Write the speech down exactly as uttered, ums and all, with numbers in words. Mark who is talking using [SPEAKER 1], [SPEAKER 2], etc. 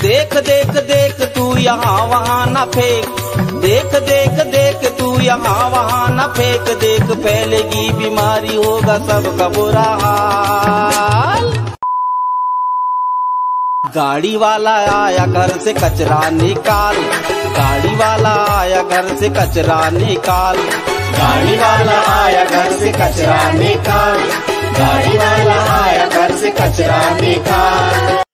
[SPEAKER 1] देख देख देख तू यहाँ वहाँ न फेंक, देख देख देख तू यहाँ वहाँ न फेंक, देख फैलेगी बीमारी होगा सबका बुरा हाल। गाड़ी वाला आया घर से कचरा निकाल, गाड़ी वाला आया घर से कचरा निकाल,
[SPEAKER 2] गाड़ी वाला आया घर से कचरा निकाल, गाड़ी वाला आया घर से कचरा निकाल।